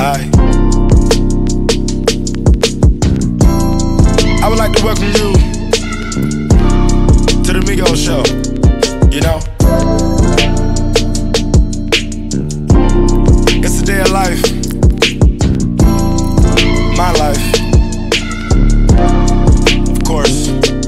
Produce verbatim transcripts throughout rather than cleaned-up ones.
Hi. I would like to welcome you to the Migos show, you know? It's a day of life, my life, of course.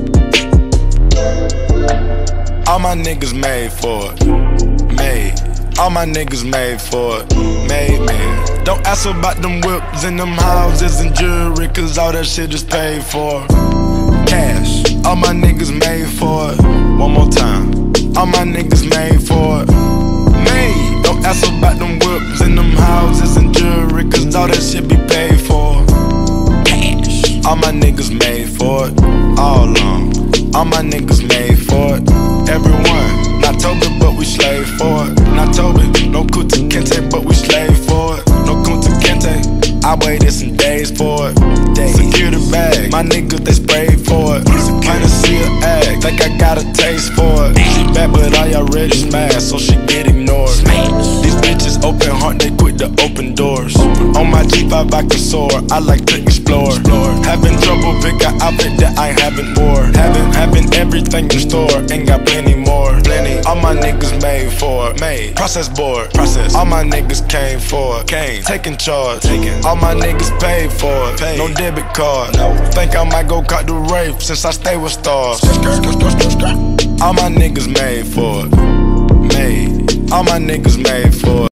All my niggas made for it, made. All my niggas made for it, made, man. Don't ask about them whips and them houses and jewelry, cause all that shit is paid for. Cash, all my niggas made for it. One more time, all my niggas made for it, made. Don't ask about them whips and them houses and jewelry, cause all that shit be paid for. Cash, all my niggas made for it, all along. All my niggas made for it, everyone. Not Toby, but we slave for it. Not Toby, no Kunta Kinte, but we slave for it. No Kunta Kinte, I waited some days for it. Secure the bag, my niggas they sprayed for it. Panacea egg, think I got a taste for it. She bad, but I already smashed, so she get ignored. These bitches open heart, they quit the open doors. On my G five I can soar, I like to explore. Having trouble, pick an outfit that I haven't wore. Having, having everything in store, ain't got plenty more. Plenty. All my niggas made for it, made. Process board, process. All my niggas came for it, came. Taking charge, taking. All my niggas paid for it, paid. No debit card, no. Think I might go cut the rape since I stay with stars. All my niggas made for it, made. All my niggas made for it.